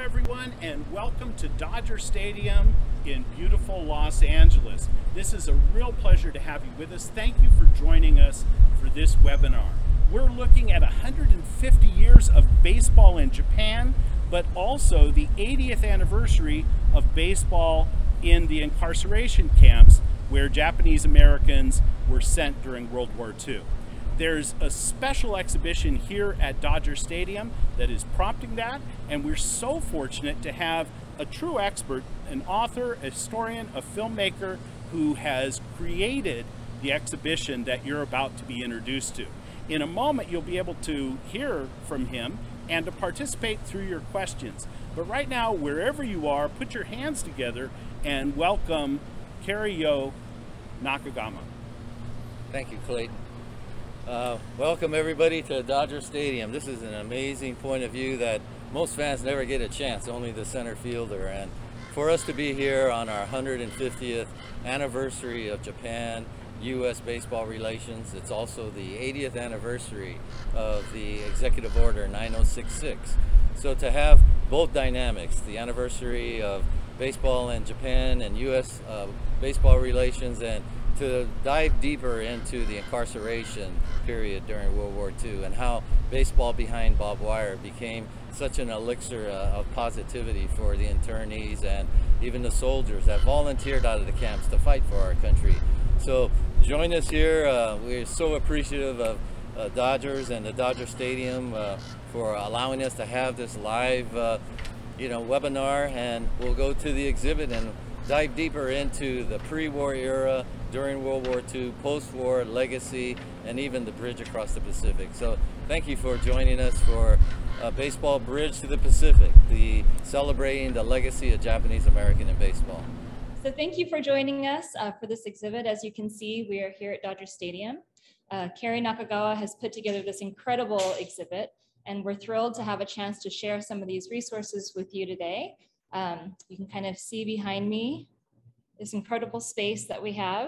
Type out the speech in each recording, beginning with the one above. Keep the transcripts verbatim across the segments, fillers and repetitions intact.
everyone, and welcome to Dodger Stadium in beautiful Los Angeles. This is a real pleasure to have you with us. Thank you for joining us for this webinar. We're looking at one hundred fifty years of baseball in Japan, but also the eightieth anniversary of baseball in the incarceration camps where Japanese Americans were sent during World War Two. There's a special exhibition here at Dodger Stadium that is prompting that, and we're so fortunate to have a true expert, an author, a historian, a filmmaker who has created the exhibition that you're about to be introduced to. In a moment, you'll be able to hear from him and to participate through your questions. But right now, wherever you are, put your hands together and welcome Kerry Yo Nakagawa. Thank you, Clayton. Uh, welcome everybody to Dodger Stadium. This is an amazing point of view that most fans never get a chance, only the center fielder. And for us to be here on our one hundred fiftieth anniversary of Japan U S baseball relations, it's also the eightieth anniversary of the Executive Order nine oh six six. So to have both dynamics, the anniversary of baseball in Japan and U S uh, baseball relations, and to dive deeper into the incarceration period during World War Two and how baseball behind barbed wire became such an elixir uh, of positivity for the internees and even the soldiers that volunteered out of the camps to fight for our country. So join us here. Uh, we're so appreciative of uh, Dodgers and the Dodger Stadium uh, for allowing us to have this live uh, you know, webinar, and we'll go to the exhibit and dive deeper into the pre-war era, during World War Two, post-war, legacy, and even the bridge across the Pacific. So thank you for joining us for uh, Baseball Bridge to the Pacific, the celebrating the legacy of Japanese American in baseball. So thank you for joining us uh, for this exhibit. As you can see, we are here at Dodger Stadium. Uh, Kerry Nakagawa has put together this incredible exhibit, and we're thrilled to have a chance to share some of these resources with you today. Um, you can kind of see behind me this incredible space that we have.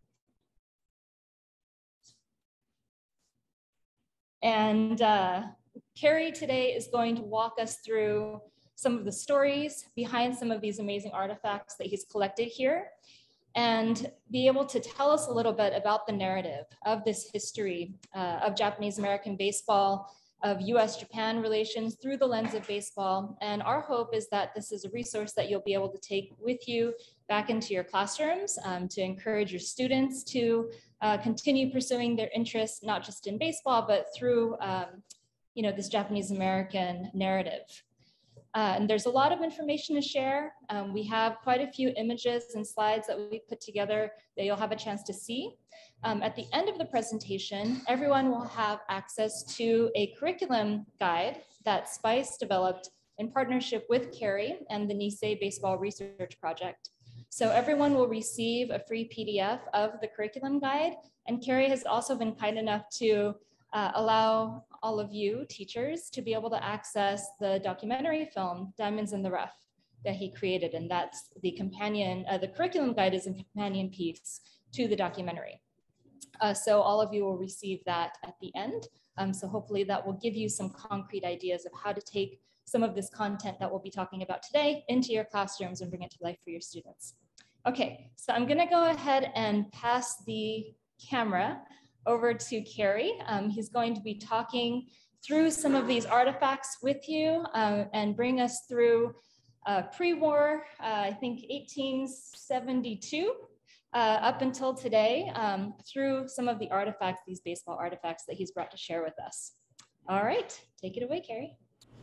And uh, Kerry today is going to walk us through some of the stories behind some of these amazing artifacts that he's collected here, and be able to tell us a little bit about the narrative of this history uh, of Japanese American baseball, of U S Japan relations through the lens of baseball. And our hope is that this is a resource that you'll be able to take with you back into your classrooms um, to encourage your students to uh, continue pursuing their interests, not just in baseball, but through um, you know, this Japanese American narrative. Uh, and there's a lot of information to share. Um, we have quite a few images and slides that we put together that you'll have a chance to see. Um, at the end of the presentation, everyone will have access to a curriculum guide that SPICE developed in partnership with Kerry and the Nisei Baseball Research Project. So everyone will receive a free P D F of the curriculum guide, and Kerry has also been kind enough to uh, allow all of you teachers to be able to access the documentary film, Diamonds in the Rough, that he created. And that's the companion, uh, the curriculum guide is a companion piece to the documentary. Uh, so all of you will receive that at the end. Um, so hopefully that will give you some concrete ideas of how to take some of this content that we'll be talking about today into your classrooms and bring it to life for your students. Okay, so I'm gonna go ahead and pass the camera over to Kerry. Um, he's going to be talking through some of these artifacts with you uh, and bring us through uh, pre-war, uh, I think eighteen seventy-two, uh, up until today, um, through some of the artifacts, these baseball artifacts that he's brought to share with us. All right, take it away, Kerry.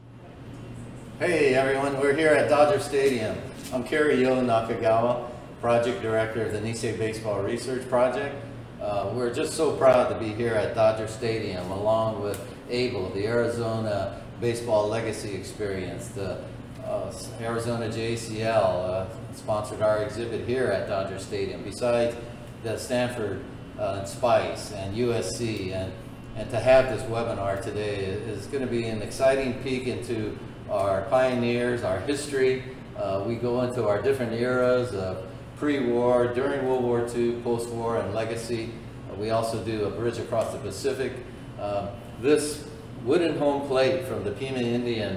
Hey everyone, we're here at Dodger Stadium. I'm Kerry Yo Nakagawa, Project Director of the Nisei Baseball Research Project. Uh, we're just so proud to be here at Dodger Stadium along with ABLE, the Arizona Baseball Legacy Experience. The uh, Arizona J C L uh, sponsored our exhibit here at Dodger Stadium, besides the Stanford uh, and SPICE and U S C. And, and to have this webinar today is going to be an exciting peek into our pioneers, our history. Uh, we go into our different eras of pre-war, during World War Two, post-war, and legacy. Uh, we also do a bridge across the Pacific. Uh, this wooden home plate from the Pima Indian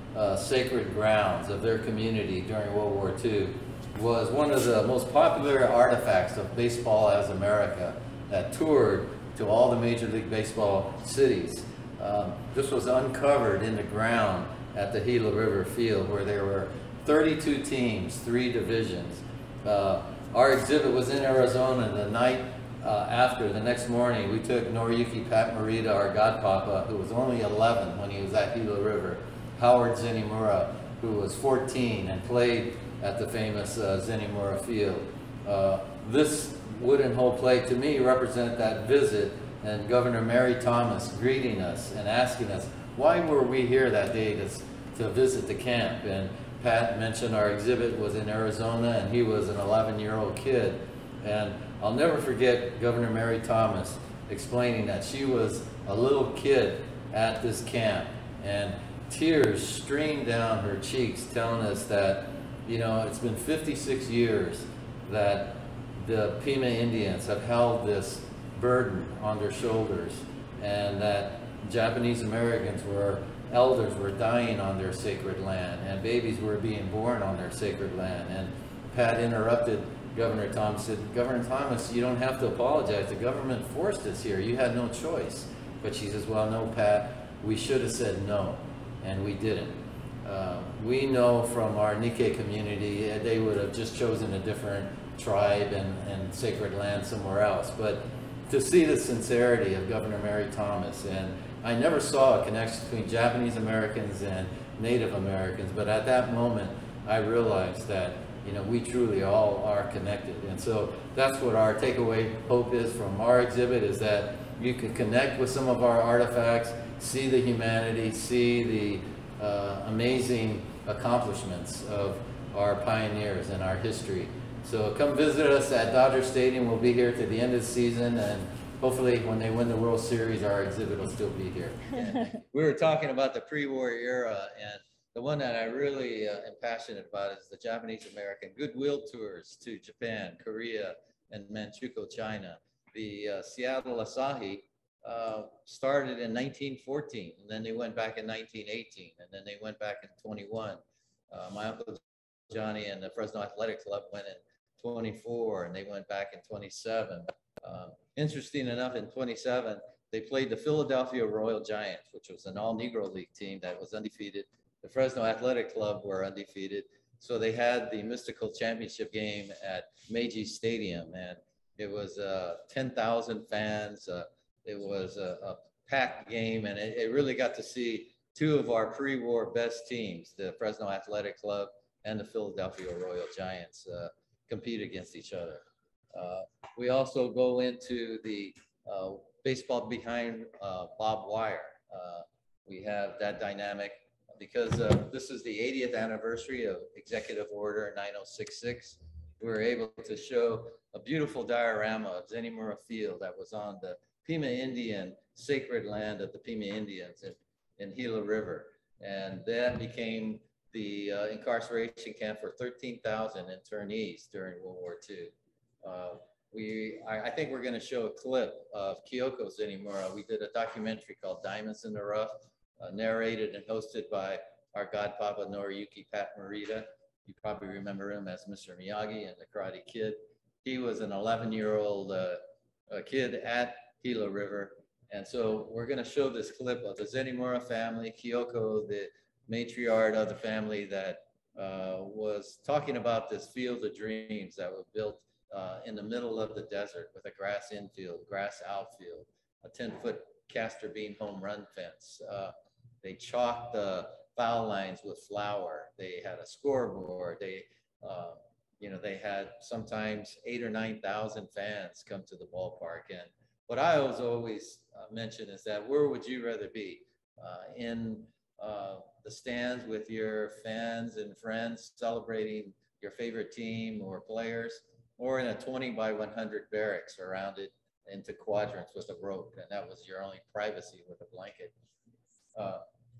uh, sacred grounds of their community during World War Two was one of the most popular artifacts of Baseball as America that toured to all the Major League Baseball cities. Um, this was uncovered in the ground at the Gila River field, where there were thirty-two teams, three divisions. Uh, our exhibit was in Arizona. The night uh, after, the next morning, we took Noriyuki Pat Morita, our godpapa, who was only eleven when he was at Gila River, Howard Zenimura, who was fourteen and played at the famous uh, Zenimura field. Uh, this wooden hole plate, to me, represented that visit, and Governor Mary Thomas greeting us and asking us, why were we here that day to, to visit the camp? And Pat mentioned our exhibit was in Arizona, and he was an eleven-year-old kid. And I'll never forget Governor Mary Thomas explaining that she was a little kid at this camp, and tears streamed down her cheeks, telling us that, you know, it's been fifty-six years that the Pima Indians have held this burden on their shoulders, and that Japanese Americans were, elders were dying on their sacred land, and babies were being born on their sacred land. And Pat interrupted Governor Thomas, said, Governor Thomas, you don't have to apologize. The government forced us here. You had no choice. But she says, well, no, Pat, we should have said no, and we didn't. Uh, we know from our Nikkei community, they would have just chosen a different tribe and, and sacred land somewhere else. But to see the sincerity of Governor Mary Thomas, and I never saw a connection between Japanese Americans and Native Americans, but at that moment, I realized that, you know, we truly all are connected. And so that's what our takeaway hope is from our exhibit, is that you can connect with some of our artifacts, see the humanity, see the uh, amazing accomplishments of our pioneers and our history. So come visit us at Dodger Stadium. We'll be here to the end of the season, and hopefully when they win the World Series, our exhibit will still be here. We were talking about the pre-war era, and the one that I really uh, am passionate about is the Japanese American goodwill tours to Japan, Korea, and Manchukuo, China. The uh, Seattle Asahi uh, started in nineteen fourteen, and then they went back in nineteen eighteen, and then they went back in twenty-one. Uh, my uncle Johnny and the Fresno Athletic Club went in twenty-four, and they went back in twenty-seven. Uh, interesting enough, in twenty-seven, they played the Philadelphia Royal Giants, which was an all-Negro League team that was undefeated. The Fresno Athletic Club were undefeated. So they had the mystical championship game at Meiji Stadium, and it was uh, ten thousand fans. Uh, it was a, a packed game, and it, it really got to see two of our pre-war best teams, the Fresno Athletic Club and the Philadelphia Royal Giants, uh, compete against each other. Uh, we also go into the uh, baseball behind uh, barbed wire. Uh, we have that dynamic because uh, this is the eightieth anniversary of Executive Order nine oh six six. We were able to show a beautiful diorama of Zenimura Field that was on the Pima Indian sacred land of the Pima Indians in, in Gila River. And that became the uh, incarceration camp for thirteen thousand internees during World War Two. Uh, we, I, I think we're going to show a clip of Kyoko Zenimura. We did a documentary called Diamonds in the Rough, uh, narrated and hosted by our godpapa Noriyuki Pat Morita. You probably remember him as Mister Miyagi and the Karate Kid. He was an eleven-year-old uh, uh, kid at Gila River. And so we're going to show this clip of the Zenimura family, Kyoko, the matriarch of the family that uh, was talking about this field of dreams that was built uh, in the middle of the desert with a grass infield, grass outfield, a ten-foot castor beam home run fence. Uh, they chalked the foul lines with flour. They had a scoreboard. They, uh, you know, they had sometimes eight or nine thousand fans come to the ballpark. And what I always always uh, mention is that where would you rather be? Uh, in uh, the stands with your fans and friends celebrating your favorite team or players, or in a twenty by one hundred barracks surrounded into quadrants with a rope, and that was your only privacy with a blanket. Uh,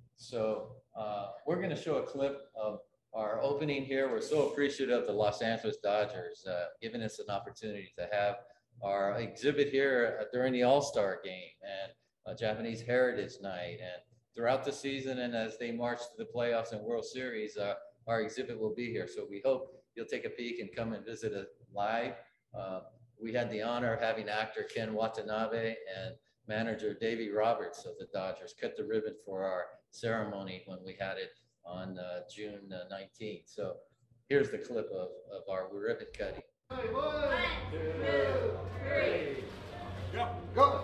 so uh, we're going to show a clip of our opening here. We're so appreciative of the Los Angeles Dodgers uh, giving us an opportunity to have our exhibit here uh, during the All-Star game and uh, Japanese Heritage Night, and throughout the season and as they march to the playoffs and World Series, uh, our exhibit will be here. So we hope you'll take a peek and come and visit it live. Uh, we had the honor of having actor Ken Watanabe and manager Davey Roberts of the Dodgers cut the ribbon for our ceremony when we had it on uh, June nineteenth. So here's the clip of, of our ribbon cutting. One, two, three. Go. Go.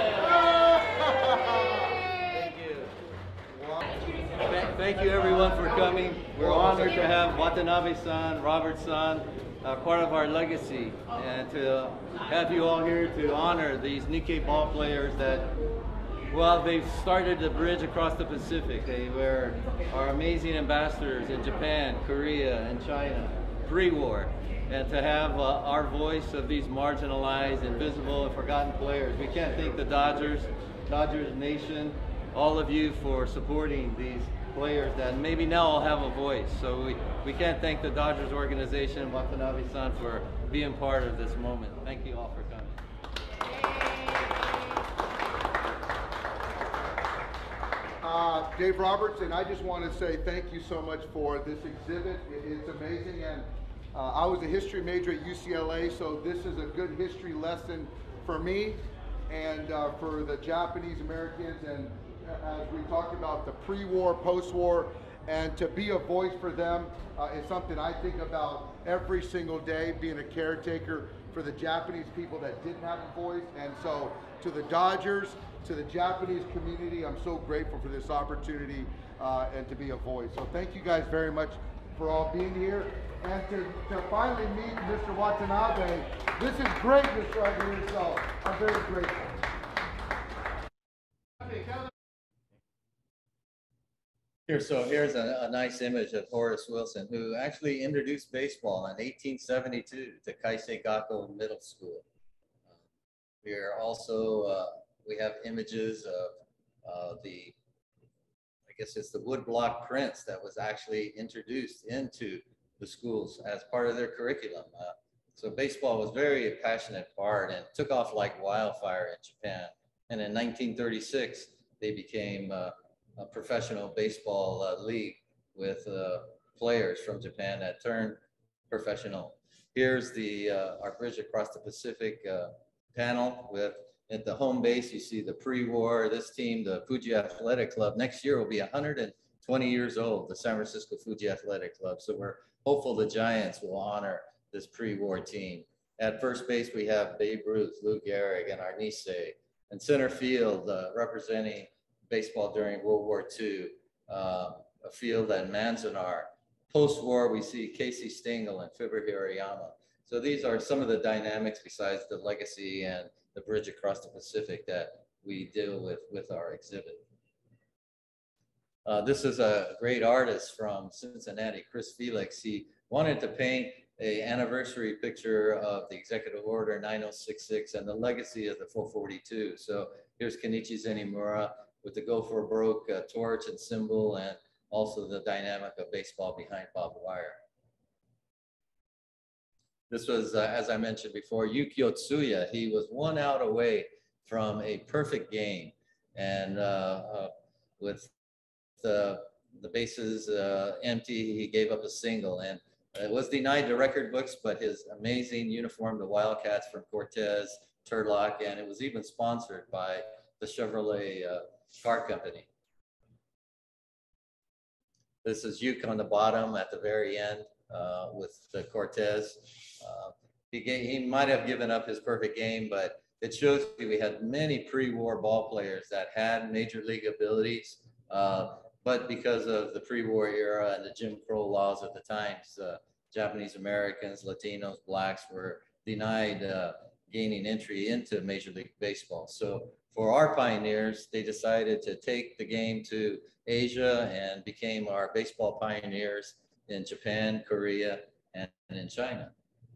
Thank you. Thank you everyone for coming. We're honored to have Watanabe-san, Robert-san, uh, part of our legacy, and to have you all here to honor these Nikkei ball players that, well, they've started the bridge across the Pacific. They were our amazing ambassadors in Japan, Korea, and China, pre-war. And to have uh, our voice of these marginalized, invisible, and forgotten players. We can't thank the Dodgers, Dodgers Nation, all of you for supporting these players that maybe now will have a voice. So we, we can't thank the Dodgers organization, Watanabe-san, for being part of this moment. Thank you all for coming. Uh, Dave Roberts, and I just want to say thank you so much for this exhibit. It's amazing, and uh, I was a history major at U C L A, so this is a good history lesson for me and uh, for the Japanese Americans, and as we talked about the pre-war, post-war, and to be a voice for them uh, is something I think about every single day, being a caretaker for the Japanese people that didn't have a voice. And so to the Dodgers, to the Japanese community, I'm so grateful for this opportunity uh, and to be a voice. So thank you guys very much for all being here. And to, to finally meet Mister Watanabe, this is greatness right here, so I'm very grateful. Here, so here's a, a nice image of Horace Wilson, who actually introduced baseball in eighteen seventy-two to Kaisei Gakko Middle School. Uh, we are also, uh, we have images of uh, the, I guess it's the woodblock prints that was actually introduced into the schools as part of their curriculum. Uh, so baseball was very a passionate part and took off like wildfire in Japan. And in nineteen thirty-six, they became uh, a professional baseball uh, league with uh, players from Japan that turned professional. Here's the uh, our bridge across the Pacific uh, panel with, at the home base, you see the pre-war, this team, the Fuji Athletic Club, next year will be one hundred twenty years old, the San Francisco Fuji Athletic Club. So we're hopeful the Giants will honor this pre-war team. At first base, we have Babe Ruth, Lou Gehrig, and our Nisei. And center field, uh, representing baseball during World War Two, uh, a field at Manzanar. Post-war, we see Casey Stengel and Fibber Hirayama. So these are some of the dynamics besides the legacy and the bridge across the Pacific that we deal with with our exhibit. Uh, this is a great artist from Cincinnati, Chris Felix. He wanted to paint an anniversary picture of the Executive Order nine oh six six and the legacy of the four forty-two. So here's Kenichi Zenimura with the Go for Broke uh, torch and symbol, and also the dynamic of baseball behind barbed wire. This was, uh, as I mentioned before, Yukio Tsuya. He was one out away from a perfect game, and uh, uh, with the, the bases uh, empty, he gave up a single, and it was denied the record books, but his amazing uniform, the Wildcats from Cortez, Turlock, and it was even sponsored by the Chevrolet uh, car company. This is Yuke on the bottom at the very end uh, with the Cortez. Uh, he, gave, he might have given up his perfect game, but it shows you we had many pre-war ball players that had major league abilities, uh, but because of the pre-war era and the Jim Crow laws at the times, uh, Japanese Americans, Latinos, blacks were denied uh, gaining entry into Major League Baseball. So for our pioneers, they decided to take the game to Asia and became our baseball pioneers in Japan, Korea, and in China.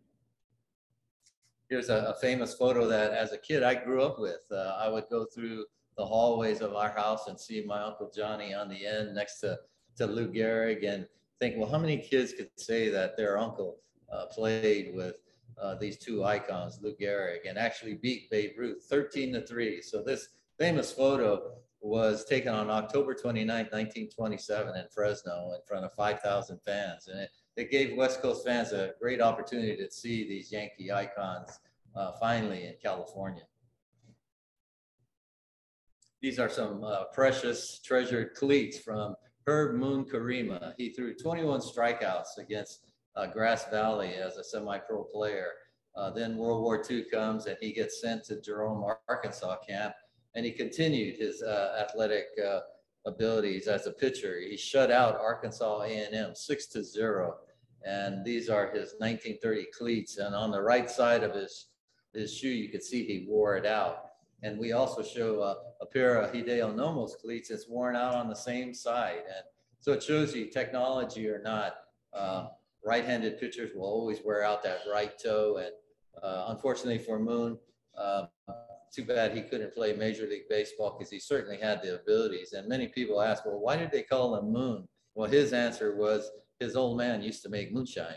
Here's a, a famous photo that as a kid I grew up with. Uh, I would go through the hallways of our house and see my Uncle Johnny on the end next to, to Lou Gehrig and think, well, how many kids could say that their uncle uh, played with uh, these two icons, Lou Gehrig, and actually beat Babe Ruth thirteen to three. So this famous photo was taken on October twenty-ninth, nineteen twenty-seven in Fresno in front of five thousand fans. And it, it gave West Coast fans a great opportunity to see these Yankee icons uh, finally in California. These are some uh, precious treasured cleats from Herb Moon Karima. He threw twenty-one strikeouts against uh, Grass Valley as a semi-pro player. Uh, then World War Two comes and he gets sent to Jerome, Arkansas camp, and he continued his uh, athletic uh, abilities as a pitcher. He shut out Arkansas A and M six to zero. And these are his nineteen thirty cleats. And on the right side of his, his shoe, you could see he wore it out. And we also show uh, a pair of Hideo Nomo's cleats that's worn out on the same side. And so it shows you, technology or not, uh, right-handed pitchers will always wear out that right toe. And uh, unfortunately for Moon, uh, too bad he couldn't play Major League Baseball because he certainly had the abilities. And many people ask, well, why did they call him Moon? Well, his answer was his old man used to make moonshine.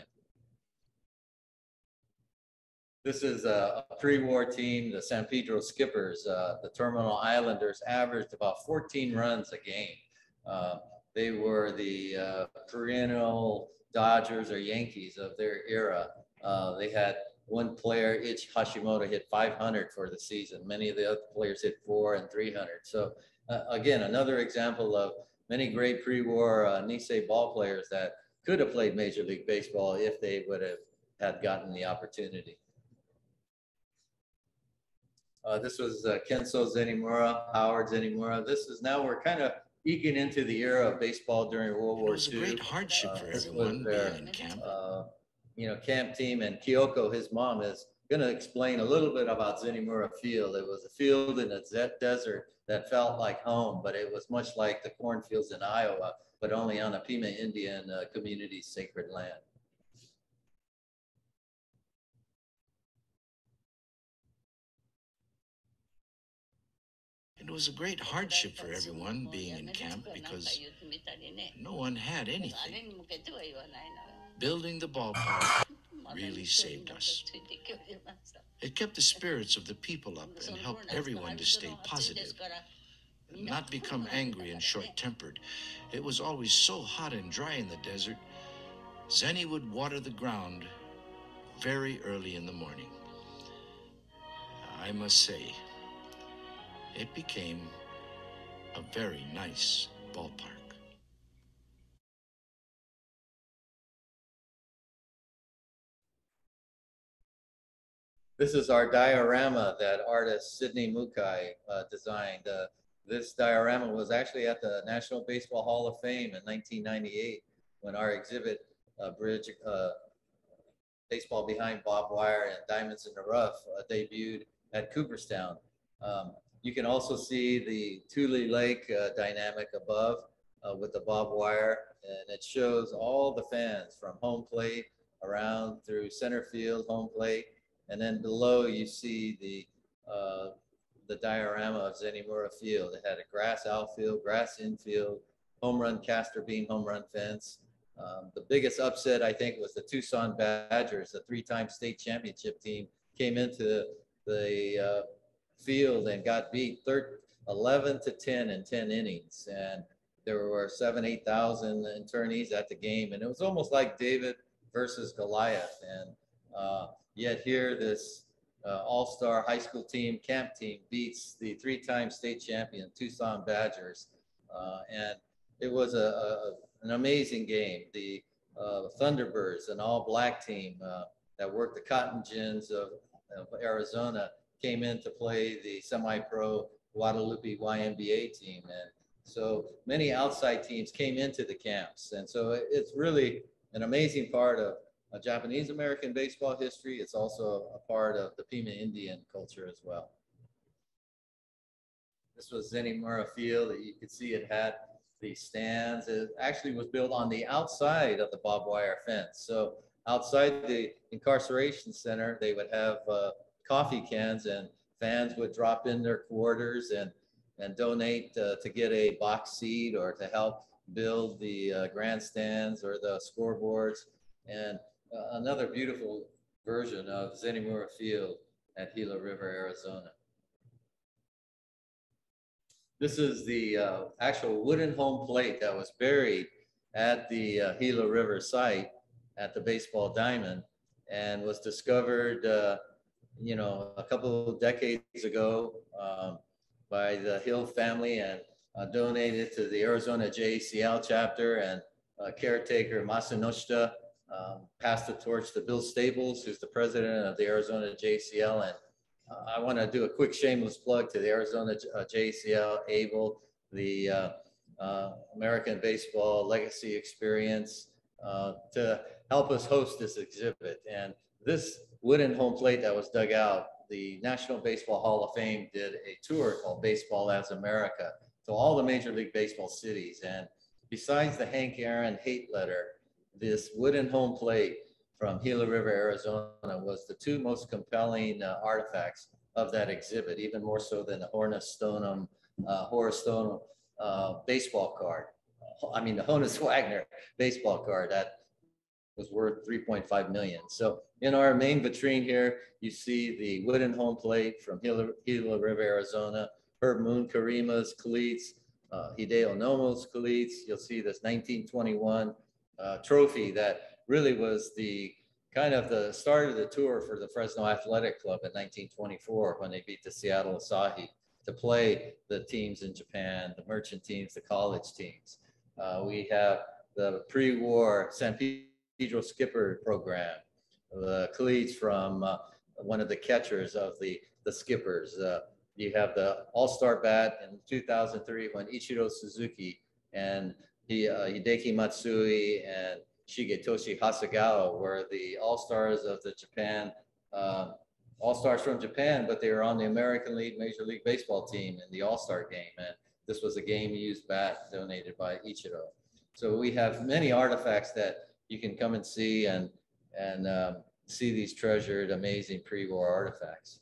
This is a pre-war team, the San Pedro Skippers. Uh, the Terminal Islanders averaged about fourteen runs a game. Uh, they were the uh, perennial Dodgers or Yankees of their era. Uh, they had one player, Ich Hashimoto, hit five hundred for the season. Many of the other players hit four and three hundred. So uh, again, another example of many great pre-war uh, Nisei ball players that could have played Major League Baseball if they would have had gotten the opportunity. Uh, this was uh, Kenso Zenimura, Howard Zenimura. This is now we're kind of eking into the era of baseball during World War Two. It was a great hardship uh, for everyone their, being in camp. Uh, you know, camp team, and Kyoko, his mom, is going to explain a little bit about Zenimura Field. It was a field in the desert that felt like home, but it was much like the cornfields in Iowa, but only on a Pima Indian uh, community's sacred land. It was a great hardship for everyone being in camp because no one had anything. Building the ballpark really saved us. It kept the spirits of the people up and helped everyone to stay positive, and not become angry and short-tempered. It was always so hot and dry in the desert, Zenny would water the ground very early in the morning. I must say, it became a very nice ballpark. This is our diorama that artist Sidney Mukai uh, designed. Uh, this diorama was actually at the National Baseball Hall of Fame in nineteen ninety-eight when our exhibit, uh, Bridge, uh, Baseball Behind Barbed Wire and Diamonds in the Rough, uh, debuted at Cooperstown. Um, you can also see the Tule Lake uh, dynamic above uh, with the barbed wire, and it shows all the fans from home plate around through center field, home plate. And then below you see the uh, the diorama of Zenimura Field. It had a grass outfield, grass infield, home run castor beam home run fence. Um, the biggest upset, I think, was the Tucson Badgers, the three-time state championship team, came into the uh, field and got beat eleven to ten in ten innings. And there were seven, eight thousand internees at the game. And it was almost like David versus Goliath. And uh, Yet here, this uh, all-star high school team, camp team, beats the three-time state champion Tucson Badgers. Uh, and it was a, a, an amazing game. The uh, Thunderbirds, an all-black team uh, that worked the cotton gins of, of Arizona, came in to play the semi-pro Guadalupe Y M B A team. And so many outside teams came into the camps. And so it's really an amazing part of Uh, Japanese American baseball history. It's also a part of the Pima Indian culture as well. This was Zenimura Field. You could see it had the stands. It actually was built on the outside of the barbed wire fence. So outside the incarceration center, they would have uh, coffee cans, and fans would drop in their quarters and, and donate uh, to get a box seat or to help build the uh, grandstands or the scoreboards. And Uh, another beautiful version of Zenimura Field at Gila River, Arizona. This is the uh, actual wooden home plate that was buried at the uh, Gila River site at the baseball diamond, and was discovered, uh, you know, a couple of decades ago um, by the Hill family, and uh, donated to the Arizona J A C L chapter, and uh, caretaker Masanoshita um, passed the torch to Bill Staples, who's the president of the Arizona J A C L. And uh, I want to do a quick shameless plug to the Arizona uh, J A C L, ABLE, the uh, uh, American Baseball Legacy Experience, uh, to help us host this exhibit. And this wooden home plate that was dug out, the National Baseball Hall of Fame did a tour called Baseball as America to all the Major League Baseball cities. And besides the Hank Aaron hate letter, this wooden home plate from Gila River, Arizona was the two most compelling uh, artifacts of that exhibit, even more so than the Horace Stoneham, uh, Horace Stoneham uh, baseball card. I mean, the Honus Wagner baseball card that was worth three point five million. So in our main vitrine here, you see the wooden home plate from Gila, Gila River, Arizona, Herb Moon Karima's cleats, uh, Hideo Nomo's cleats. You'll see this nineteen twenty-one uh, trophy that really was the kind of the start of the tour for the Fresno Athletic Club in nineteen twenty-four when they beat the Seattle Asahi to play the teams in Japan, the merchant teams, the college teams. Uh, we have the pre-war San Pedro Skipper program, the cleats from uh, one of the catchers of the, the Skippers. Uh, you have the All-Star bat in two thousand three when Ichiro Suzuki and he, uh, Hideki Matsui and Shigetoshi Hasegawa were the All-Stars of the Japan, uh, All-Stars from Japan, but they were on the American League Major League Baseball team in the All-Star game. And this was a game-used bat donated by Ichiro. So we have many artifacts that you can come and see and, and um, see these treasured, amazing pre-war artifacts.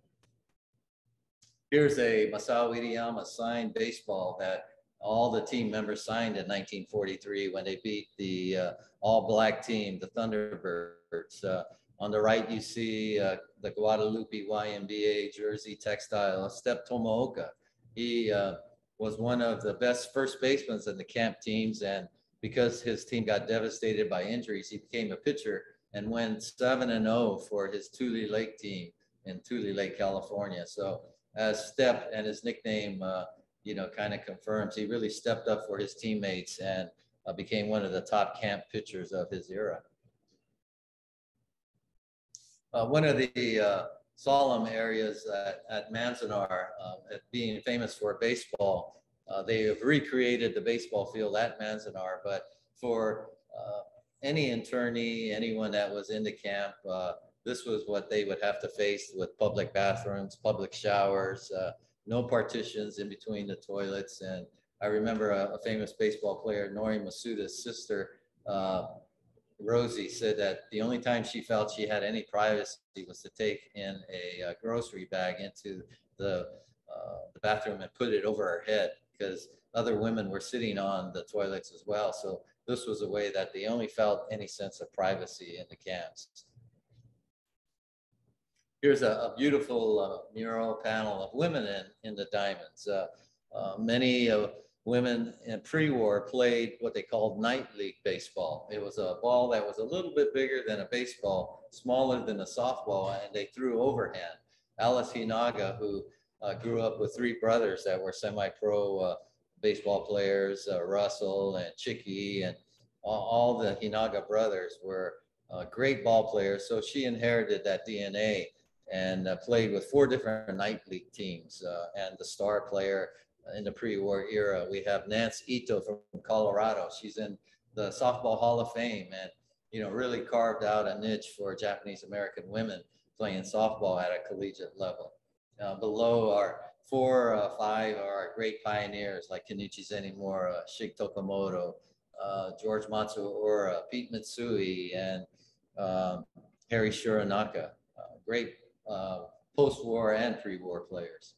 Here's a Masao Iriyama signed baseball that all the team members signed in nineteen forty-three when they beat the uh, all-black team, the Thunderbirds. Uh, on the right, you see uh, the Guadalupe Y M B A jersey textile, Step Tomooka. He uh, was one of the best first basemen in the camp teams, and because his team got devastated by injuries, he became a pitcher and went seven and oh for his Tule Lake team in Tule Lake, California. So as Step and his nickname, uh, you know, kind of confirms, he really stepped up for his teammates and uh, became one of the top camp pitchers of his era. Uh, one of the uh, solemn areas at, at Manzanar, uh, at being famous for baseball, uh, they have recreated the baseball field at Manzanar, but for uh, any internee, anyone that was in the camp, uh, this was what they would have to face with public bathrooms, public showers, uh, no partitions in between the toilets. And I remember a, a famous baseball player, Nori Masuda's sister, uh, Rosie, said that the only time she felt she had any privacy was to take in a, a grocery bag into the, uh, the bathroom and put it over her head, because other women were sitting on the toilets as well. So this was a way that they only felt any sense of privacy in the camps. Here's a, a beautiful uh, mural panel of women in, in the diamonds. Uh, uh, many uh, women in pre-war played what they called night league baseball. It was a ball that was a little bit bigger than a baseball, smaller than a softball, and they threw overhand. Alice Hinaga, who uh, grew up with three brothers that were semi-pro uh, baseball players, uh, Russell and Chicky, and all, all the Hinaga brothers were uh, great ball players. So she inherited that D N A and uh, played with four different night league teams. Uh, and the star player in the pre-war era, we have Nance Ito from Colorado. She's in the Softball Hall of Fame, and you know, really carved out a niche for Japanese American women playing softball at a collegiate level. Uh, below are four, uh, five are our great pioneers like Kenichi Zenimura, Shig Tokamoto, uh, George Matsuura, Pete Mitsui, and um, Harry Shiranaka. Uh, great uh, post-war and pre-war players.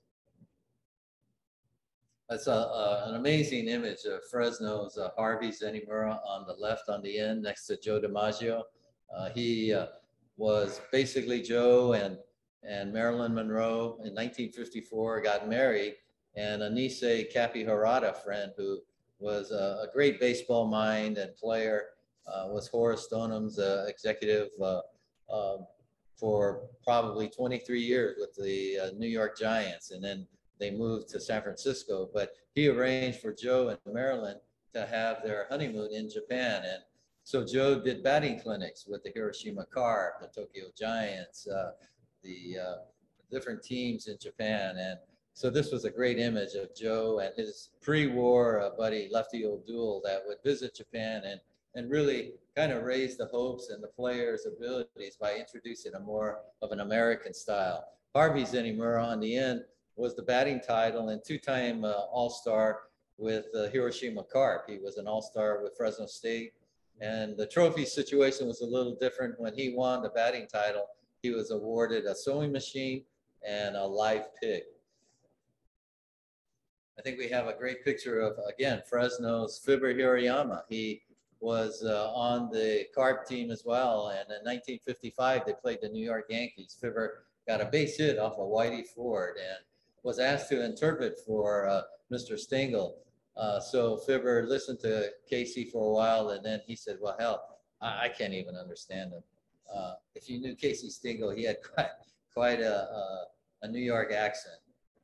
That's a, a, an amazing image of Fresno's uh, Harvey Zenimura on the left on the end next to Joe DiMaggio. Uh, he uh, was basically Joe and, and Marilyn Monroe in nineteen fifty-four, got married, and a Nisei Harada friend who was a, a great baseball mind and player, uh, was Horace Stonham's uh, executive uh, uh, for probably twenty-three years with the uh, New York Giants, and then they moved to San Francisco. But he arranged for Joe and Marilyn to have their honeymoon in Japan, and so Joe did batting clinics with the Hiroshima Carp, the Tokyo Giants, uh, the uh, different teams in Japan. And so this was a great image of Joe and his pre-war uh, buddy, Lefty O'Doul, that would visit Japan and, and really kind of raise the hopes and the players' abilities by introducing a more of an American style. Harvey Zenimura on the end was the batting title and two-time uh, All-Star with uh, Hiroshima Carp. He was an All-Star with Fresno State. And the trophy situation was a little different. When he won the batting title, he was awarded a sewing machine and a live pig. I think we have a great picture of, again, Fresno's Fibber Hirayama. He was uh, on the Carp team as well. And in nineteen fifty-five, they played the New York Yankees. Fibber got a base hit off of Whitey Ford and was asked to interpret for uh, Mister Stengel. Uh, so Fibber listened to Casey for a while, and then he said, well, hell, I, I can't even understand him. Uh, if you knew Casey Stengel, he had quite, quite a, a, a New York accent.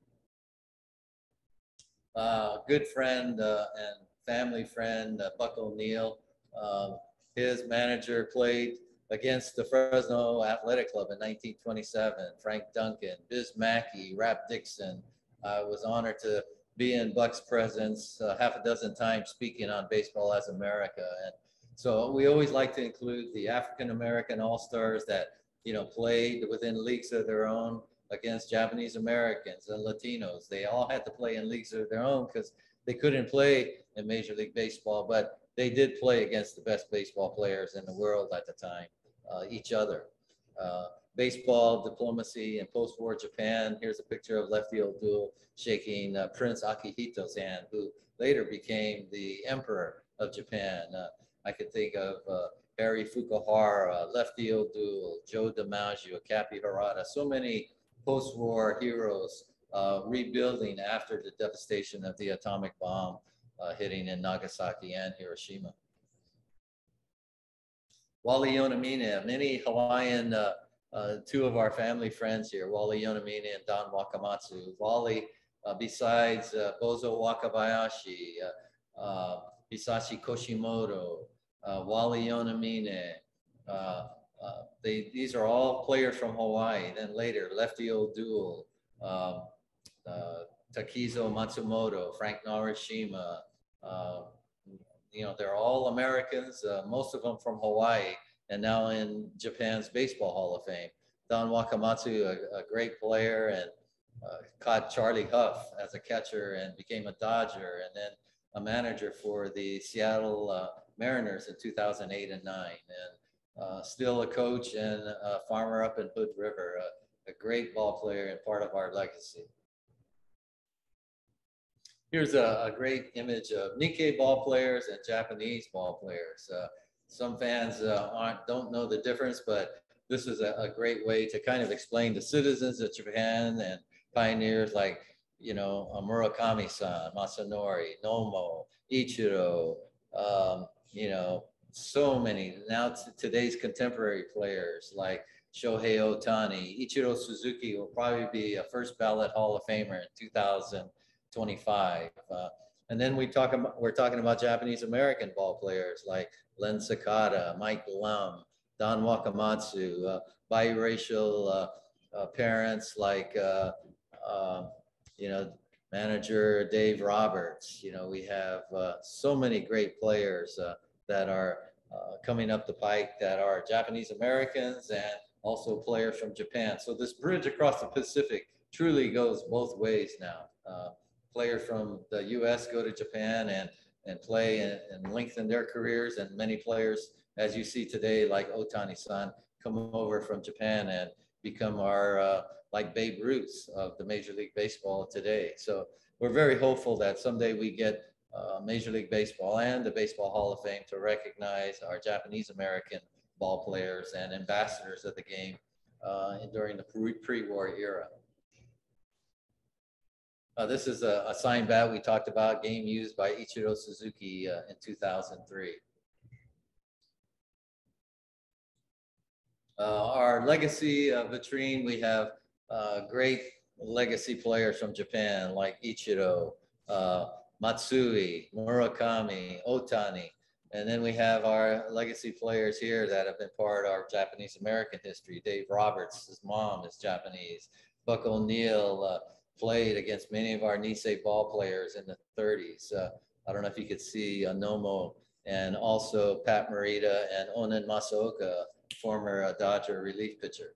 Uh, good friend uh, and family friend, uh, Buck O'Neill. Um, his manager played against the Fresno Athletic Club in nineteen twenty-seven. Frank Duncan, Biz Mackey, Rap Dixon. I was honored to be in Buck's presence uh, half a dozen times speaking on Baseball as America. And so we always like to include the African-American All-Stars that, you know, played within leagues of their own against Japanese Americans and Latinos. They all had to play in leagues of their own because they couldn't play in Major League Baseball, but they did play against the best baseball players in the world at the time, uh, each other. Uh, baseball, diplomacy, and post-war Japan. Here's a picture of Lefty O'Doul shaking uh, Prince Akihito's hand, who later became the Emperor of Japan. Uh, I could think of uh, Harry Fukuhara, Lefty O'Doul, Joe DiMaggio, Cappy Harada, so many post-war heroes uh, rebuilding after the devastation of the atomic bomb uh, hitting in Nagasaki and Hiroshima. Wally Yonamine, many Hawaiian, uh, uh, two of our family friends here, Wally Yonamine and Don Wakamatsu. Wally, uh, besides uh, Bozo Wakabayashi, uh, uh, Hisashi Koshimoto, uh, Wally Yonamine, uh, uh, they, these are all players from Hawaii. Then later, Lefty O'Doul, um, uh, Takizo Matsumoto, Frank Narashima, uh, you know, they're all Americans, uh, most of them from Hawaii, and now in Japan's Baseball Hall of Fame. Don Wakamatsu, a, a great player, and uh, caught Charlie Huff as a catcher and became a Dodger, and then a manager for the Seattle uh, Mariners in two thousand eight and nine, and uh, still a coach and a farmer up in Hood River, uh, a great ball player and part of our legacy. Here's a, a great image of Nikkei ball players and Japanese ball players. Uh, some fans uh, aren't, don't know the difference, but this is a, a great way to kind of explain to citizens of Japan and pioneers like, you know, Murakami-san, Masanori, Nomo, Ichiro, um, you know, so many. Now today's contemporary players like Shohei Ohtani, Ichiro Suzuki will probably be a first ballot Hall of Famer in two thousand twenty-five. Uh, and then we talk about, we're talking about Japanese American ball players like Len Sakata, Mike Lum, Don Wakamatsu, uh, biracial uh, uh, parents like, uh, uh, you know, manager Dave Roberts. You know, we have uh, so many great players uh, that are uh, coming up the pike that are Japanese Americans and also players from Japan. So this bridge across the Pacific truly goes both ways now. Uh, players from the U S go to Japan and, and play and, and lengthen their careers, and many players, as you see today, like Ohtani-san, come over from Japan and become our, uh, like Babe Ruth of the Major League Baseball today. So we're very hopeful that someday we get uh, Major League Baseball and the Baseball Hall of Fame to recognize our Japanese American ball players and ambassadors of the game uh, during the pre-war era. Uh, this is a, a signed bat we talked about, game used by Ichiro Suzuki uh, in two thousand three. Uh, our legacy uh, vitrine, we have uh, great legacy players from Japan like Ichiro, uh, Matsui, Murakami, Otani. And then we have our legacy players here that have been part of our Japanese American history. Dave Roberts, his mom is Japanese. Buck O'Neill uh, played against many of our Nisei ball players in the thirties. Uh, I don't know if you could see uh, Nomo, and also Pat Morita and Onen Masaoka, former uh, Dodger relief pitcher.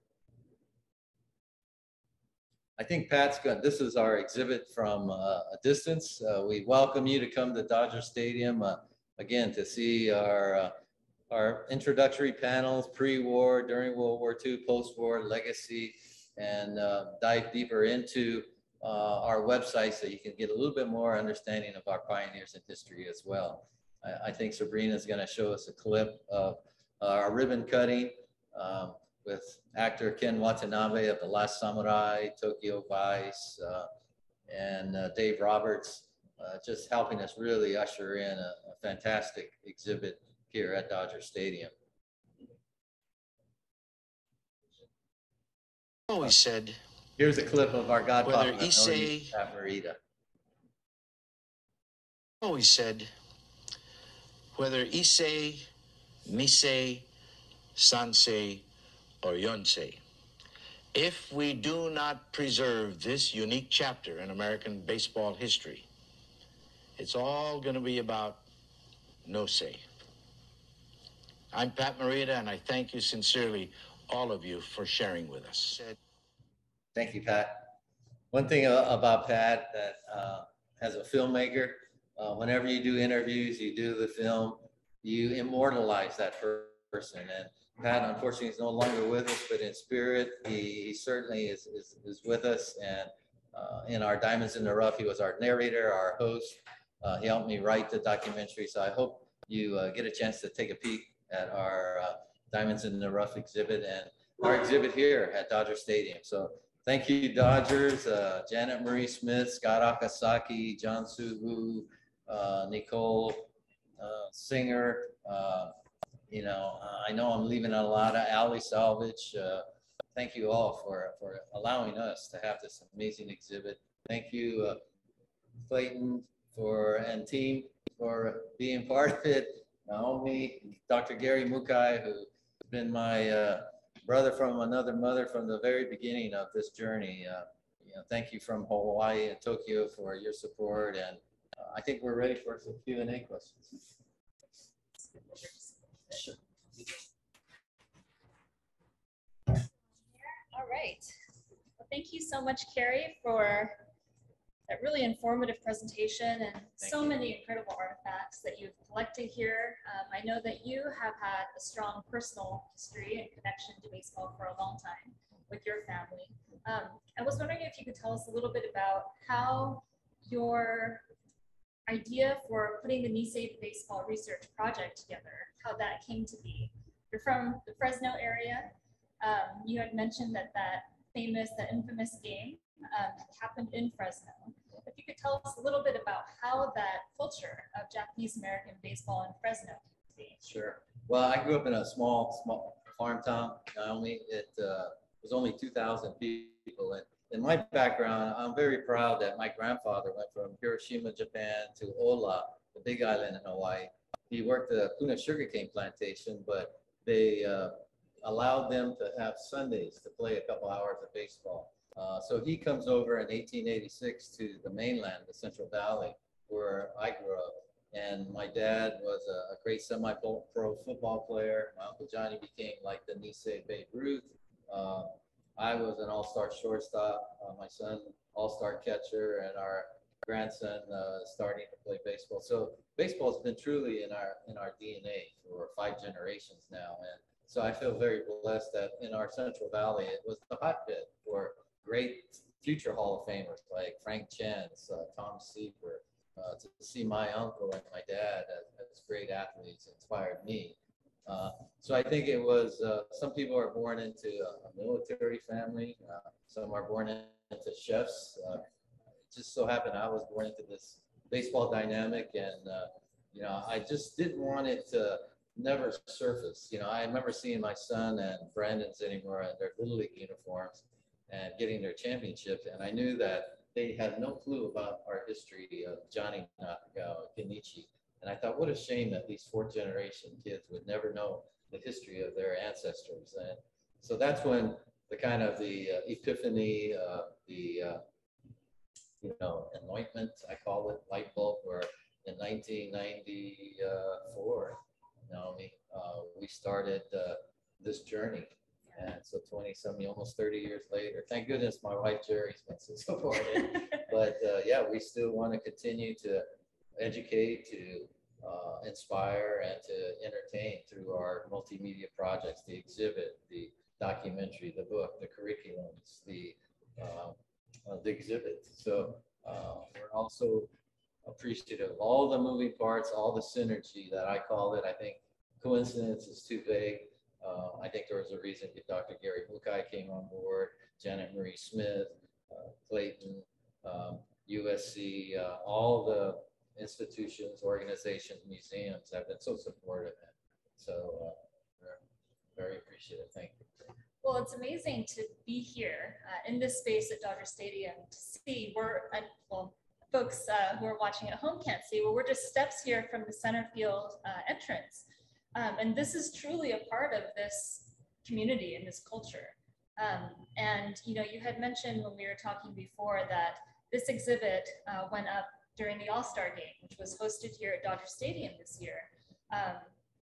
I think Pat's good. This is our exhibit from uh, a distance. Uh, we welcome you to come to Dodger Stadium, uh, again, to see our, uh, our introductory panels, pre-war, during World War Two, post-war, legacy, and uh, dive deeper into uh, our website so you can get a little bit more understanding of our pioneers in history as well. I, I think Sabrina is going to show us a clip of uh, our ribbon cutting um, with actor Ken Watanabe of The Last Samurai, Tokyo Vice, uh, and uh, Dave Roberts, uh, just helping us really usher in a, a fantastic exhibit here at Dodger Stadium. Always said, here's a clip of our godfather, whether Issei, Pat Morita. Always said, whether Issei, Nisei, Sansei, or Yonsei, if we do not preserve this unique chapter in American baseball history, it's all going to be about no say. I'm Pat Morita, and I thank you sincerely, all of you, for sharing with us. Thank you, Pat. One thing about Pat, that uh, as a filmmaker, uh, whenever you do interviews, you do the film, you immortalize that person. And Pat, unfortunately, is no longer with us, but in spirit, he, he certainly is, is, is with us. And uh, in our Diamonds in the Rough, he was our narrator, our host. Uh, he helped me write the documentary. So I hope you uh, get a chance to take a peek at our uh, Diamonds in the Rough exhibit and our exhibit here at Dodger Stadium. So thank you, Dodgers, uh, Janet Marie Smith, Scott Akasaki, John Suhu, uh, Nicole uh, Singer. Uh, you know, uh, I know I'm leaving out a lot of Alley Salvage. Uh, thank you all for, for allowing us to have this amazing exhibit. Thank you, uh, Clayton, for and team for being part of it. Naomi, Doctor Gary Mukai, who's been my uh, brother from another mother from the very beginning of this journey. Uh, you know, thank you from Hawaii and Tokyo for your support, and uh, I think we're ready for some Q and A questions. Sure. All right. Well, thank you so much, Kerry, for that really informative presentation and Thank so you. many incredible artifacts that you've collected here. Um, I know that you have had a strong personal history and connection to baseball for a long time with your family. Um, I was wondering if you could tell us a little bit about how your idea for putting the Nisei Baseball Research Project together, how that came to be. You're from the Fresno area. Um, you had mentioned that that famous, that infamous game um, happened in Fresno. If you could tell us a little bit about how that culture of Japanese American baseball in Fresno came to be. Sure. Well, I grew up in a small, small farm town, Naomi. It uh, was only two thousand people. And in my background, I'm very proud that my grandfather went from Hiroshima, Japan to Ola, the big island in Hawaii. He worked at a Puna sugarcane plantation, but they uh, allowed them to have Sundays to play a couple hours of baseball. Uh, so he comes over in eighteen eighty-six to the mainland, the Central Valley, where I grew up. And my dad was a, a great semi-pro football player. My Uncle Johnny became like the Nisei Babe Ruth. Uh, I was an all-star shortstop. Uh, my son, all-star catcher, and our grandson uh, starting to play baseball. So baseball has been truly in our in our D N A for five generations now. And so I feel very blessed that in our Central Valley, it was the hotbed for great future Hall of Famers like Frank Chance, uh, Tom Seaver. Uh, to see my uncle and my dad as, as great athletes inspired me. Uh, so I think it was, uh, some people are born into a, a military family. Uh, some are born into chefs. Uh, just so happened I was born into this baseball dynamic, and uh, you know, I just didn't want it to never surface. You know, I remember seeing my son and Brandon sitting there in their Little League uniforms and getting their championships, and I knew that they had no clue about our history of Johnny Nakagawa, Kenichi. And I thought, what a shame that these fourth generation kids would never know the history of their ancestors. And so that's when the kind of the uh, epiphany, uh, the, uh, you know, anointment, I call it, light bulb, where in nineteen ninety-four, Naomi, uh, we started uh, this journey. And so twenty something, almost thirty years later, thank goodness my wife Jerry's been so supportive. But uh, yeah, we still want to continue to educate, to uh, inspire, and to entertain through our multimedia projects, the exhibit, the documentary, the book, the curriculums, the uh, uh, the exhibit. So uh, we're also appreciative of all the moving parts, all the synergy that I call it. I think coincidence is too vague. Uh, I think there was a reason that Doctor Gary Bukai came on board, Janet Marie Smith, uh, Clayton, um, U S C, uh, all the institutions, organizations, museums have been so supportive. So uh, we're very appreciative. Thank you. Well, it's amazing to be here uh, in this space at Dodger Stadium to see we're, uh, well, folks uh, who are watching at home can't see, well, we're just steps here from the center field uh, entrance. Um, and this is truly a part of this community and this culture. Um, and, you know, you had mentioned when we were talking before that this exhibit uh, went up during the All-Star game, which was hosted here at Dodger Stadium this year. Um,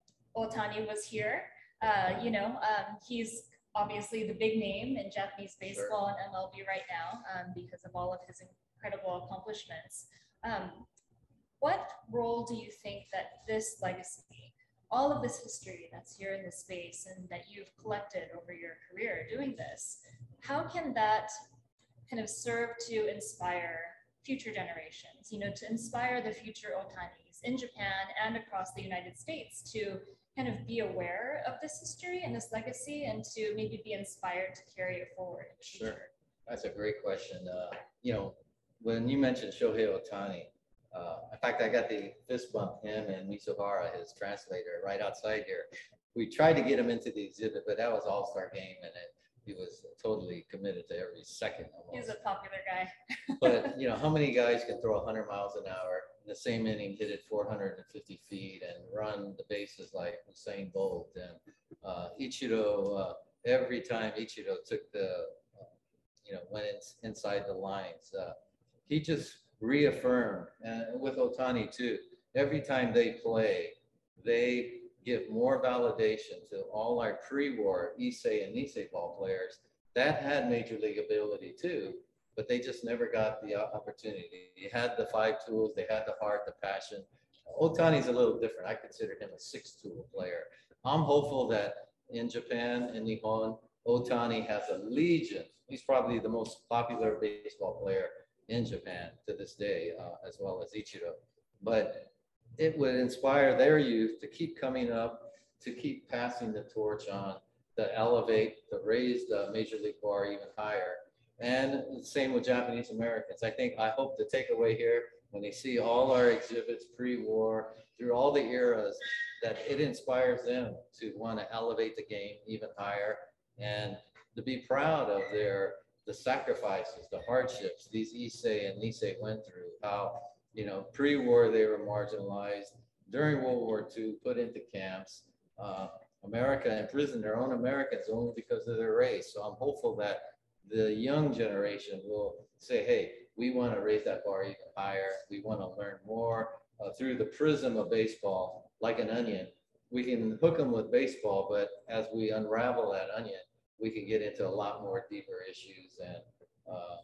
Otani was here. Uh, you know, um, he's obviously the big name in Japanese baseball and M L B right now um, because of all of his incredible accomplishments. Um, what role do you think that this legacy, all of this history that's here in this space and that you've collected over your career doing this, how can that kind of serve to inspire future generations, you know, to inspire the future Otanis in Japan and across the United States to kind of be aware of this history and this legacy and to maybe be inspired to carry it forward in the future? Sure, that's a great question. Uh, you know, when you mentioned Shohei Ohtani, uh, in fact, I got the fist bump him and Mizuhara, his translator, right outside here. We tried to get him into the exhibit, but that was All-Star game, and it, he was totally committed to every second almost. He's a popular guy. But, you know, how many guys can throw one hundred miles an hour in the same inning, hit it four hundred fifty feet, and run the bases like Usain Bolt? And uh, Ichiro, uh, every time Ichiro took the, uh, you know, went in, inside the lines, uh, he just reaffirmed, and with Ohtani too, every time they play, they give more validation to all our pre-war Issei and Nisei ball players that had major league ability too, but they just never got the opportunity. They had the five tools, they had the heart, the passion. Ohtani's a little different. I consider him a six-tool player. I'm hopeful that in Japan and Nihon, Ohtani has a legion. He's probably the most popular baseball player in Japan to this day, uh, as well as Ichiro. But it would inspire their youth to keep coming up, to keep passing the torch on, to elevate, to raise the major league bar even higher. And the same with Japanese Americans. I think, I hope the takeaway here, when they see all our exhibits pre-war, through all the eras, that it inspires them to want to elevate the game even higher and to be proud of their the sacrifices, the hardships these Issei and Nisei went through, how, you know, pre-war they were marginalized, during World War Two put into camps, uh, America imprisoned their own Americans only because of their race. So I'm hopeful that the young generation will say, hey, we want to raise that bar even higher. We want to learn more uh, through the prism of baseball, like an onion. We can hook them with baseball, but as we unravel that onion, we can get into a lot more deeper issues and uh,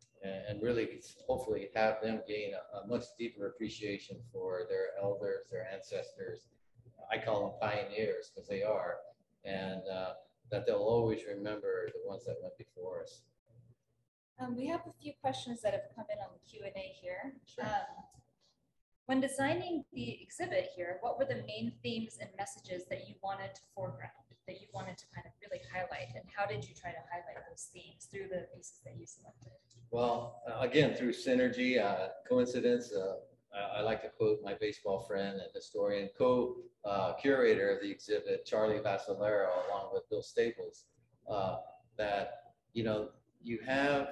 and really hopefully have them gain a, a much deeper appreciation for their elders, their ancestors. I call them pioneers because they are, and uh, that they'll always remember the ones that went before us. Um, we have a few questions that have come in on the Q and A here. Sure. Um, When designing the exhibit here, what were the main themes and messages that you wanted to foreground, that you wanted to kind of really highlight, and how did you try to highlight those themes through the pieces that you selected? Well, uh, again, through synergy, uh, coincidence, uh, I, I like to quote my baseball friend and historian, co-curator uh, of the exhibit, Charlie Vassalero, along with Bill Staples, uh, that, you know, you have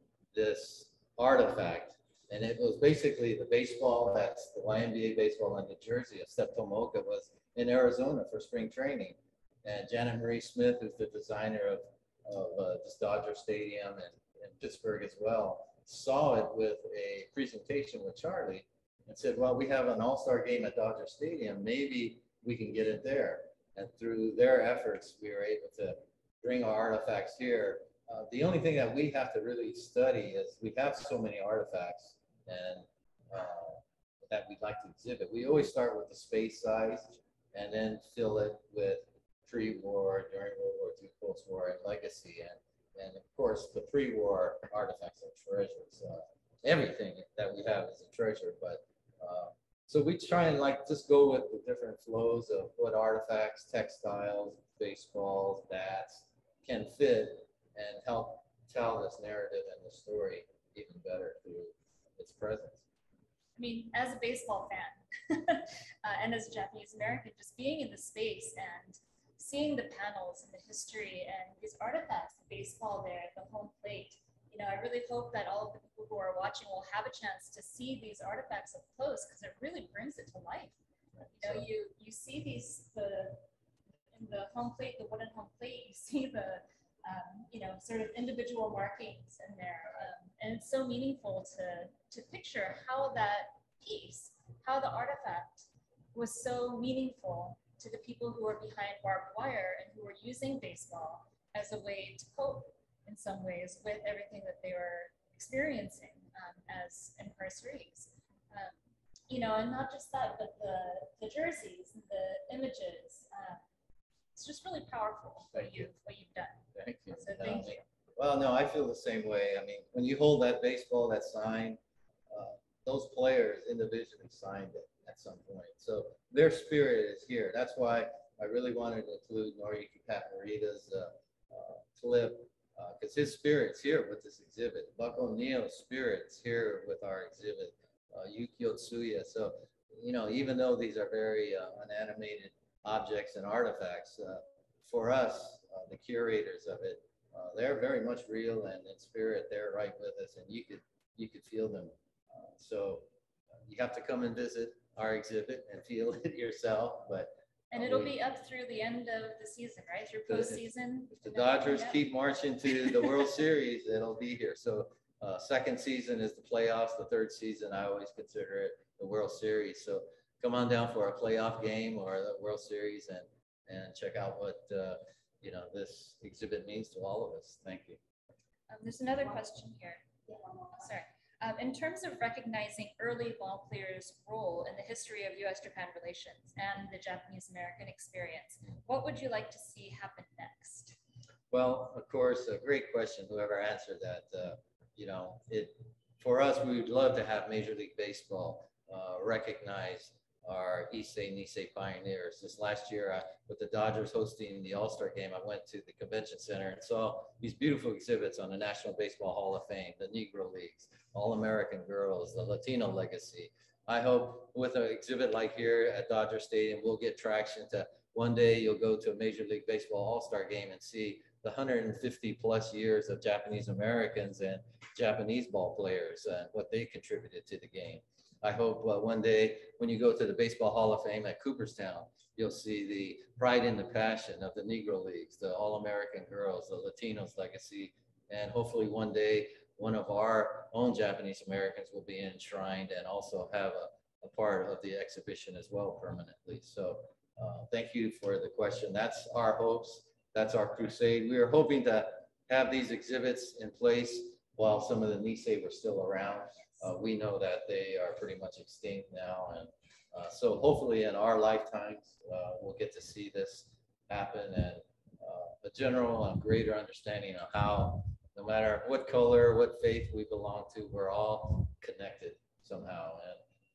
this artifact, and it was basically the baseball, that's the Y M B A baseball in New Jersey. Step Tomoka was in Arizona for spring training. And Janet Marie Smith, who's the designer of, of uh, this Dodger Stadium and in Pittsburgh as well, saw it with a presentation with Charlie and said, well, we have an all-star game at Dodger Stadium. Maybe we can get it there. And through their efforts, we were able to bring our artifacts here. Uh, the only thing that we have to really study is we have so many artifacts and uh, that we'd like to exhibit. We always start with the space size and then fill it with pre-war, during World War Two, post-war, and legacy. And, and of course, the pre-war artifacts are treasures. Uh, everything that we have is a treasure. But uh, so we try and like just go with the different flows of what artifacts, textiles, baseballs, bats can fit and help tell this narrative and the story even better through its presence. I mean, as a baseball fan uh, and as a Japanese American, just being in the space and seeing the panels and the history and these artifacts, the baseball there, the home plate, you know, I really hope that all of the people who are watching will have a chance to see these artifacts up close, because it really brings it to life. You know, you you see these the in the home plate, the wooden home plate, you see the um, you know, sort of individual markings in there, um, and it's so meaningful to to picture how that piece, how the artifact was so meaningful to the people who are behind barbed wire and who are using baseball as a way to cope in some ways with everything that they were experiencing um, as incarcerates. Um, you know, and not just that, but the, the jerseys and the images. Um, it's just really powerful what Thank you've, you. what you've done. Thank you. So No, thank you. Well, no, I feel the same way. I mean, when you hold that baseball, that sign, uh, those players individually signed it at some point. So their spirit is here. That's why I really wanted to include Noriyuki Paparita's uh, uh, clip, because uh, his spirit's here with this exhibit. Buck O'Neill's spirit's here with our exhibit, uh, Yukio Tsuya. So, you know, even though these are very uh, unanimated objects and artifacts, uh, for us, uh, the curators of it, uh, they're very much real, and in spirit, they're right with us, and you could you could feel them. Uh, so uh, you have to come and visit our exhibit and feel it yourself. But and uh, it'll we, be up through the end of the season, right? Through postseason. If the Dodgers keep marching to the World Series, it'll be here. So uh, second season is the playoffs. The third season, I always consider it the World Series. So come on down for a playoff game or the World Series and and check out what uh, you know this exhibit means to all of us. Thank you. Um, there's another question here. Sorry. Um, in terms of recognizing early ball players' role in the history of U S Japan relations and the Japanese-American experience, what would you like to see happen next? Well, of course, a great question. Whoever answered that, uh, you know, it for us, we would love to have Major League Baseball uh, recognize our Issei Nisei pioneers. This last year, uh, with the Dodgers hosting the All-Star game, I went to the convention center and saw these beautiful exhibits on the National Baseball Hall of Fame, the Negro Leagues, All-American Girls, the Latino legacy. I hope with an exhibit like here at Dodger Stadium, we'll get traction to one day you'll go to a Major League Baseball All-Star game and see the one hundred fifty plus years of Japanese Americans and Japanese ball players and what they contributed to the game. I hope uh, one day when you go to the Baseball Hall of Fame at Cooperstown, you'll see the pride and the passion of the Negro Leagues, the All-American Girls, the Latinos legacy, and hopefully one day one of our own Japanese Americans will be enshrined and also have a, a part of the exhibition as well permanently. So uh, thank you for the question. That's our hopes. That's our crusade. We are hoping to have these exhibits in place while some of the Nisei were still around. Uh, we know that they are pretty much extinct now. And uh, so hopefully in our lifetimes, uh, we'll get to see this happen and uh, a general and greater understanding of how, no matter what color, what faith we belong to, we're all connected somehow. And